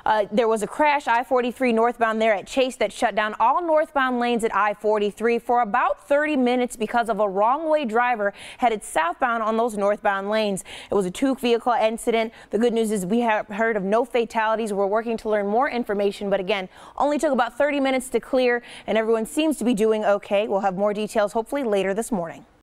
There was a crash I-43 northbound there at Chase that shut down all northbound lanes at I-43 for about 30 minutes because of a wrong-way driver headed southbound on those northbound lanes. It was a two-vehicle incident. The good news is we have heard of no fatalities. We're working to learn more information, but again, only took about 30 minutes to clear, and everyone seems to be doing okay. We'll have more details hopefully later this morning.